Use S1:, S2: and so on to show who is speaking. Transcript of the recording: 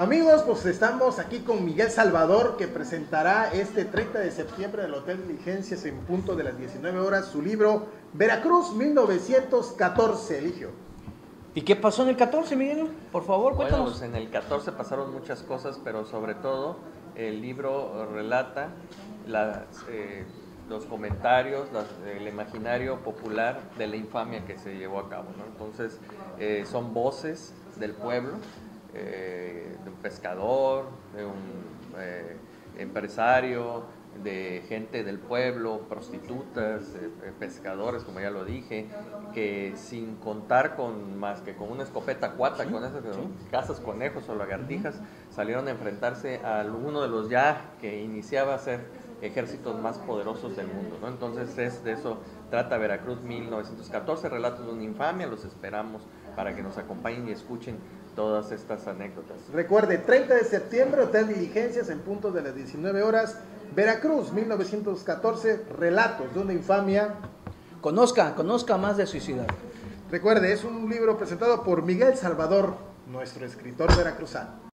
S1: Amigos, pues estamos aquí con Miguel Salvador, que presentará este 30 de septiembre en el Hotel Diligencias en punto de las 19 horas su libro Veracruz 1914, Eligio.
S2: ¿Y qué pasó en el 14, Miguel? Por favor,
S3: Bueno,
S2: cuéntanos.
S3: pues en el 14 pasaron muchas cosas, pero sobre todo el libro relata los comentarios, el imaginario popular de la infamia que se llevó a cabo, ¿no? Entonces, son voces del pueblo, de un pescador, de un empresario, de gente del pueblo, prostitutas, pescadores, como ya lo dije, que sin contar con más que con una escopeta cuata, con esas cazas, conejos o lagartijas, salieron a enfrentarse a uno de los ya que iniciaba a ser ejércitos más poderosos del mundo, ¿no? Entonces de eso trata Veracruz 1914, relatos de una infamia. Los esperamos para que nos acompañen y escuchen todas estas anécdotas.
S1: Recuerde, 30 de septiembre, Hotel Diligencias en punto de las 19 horas, Veracruz 1914, relatos de una infamia.
S2: Conozca más de Suicidar.
S1: Recuerde, es un libro presentado por Miguel Salvador, nuestro escritor veracruzano.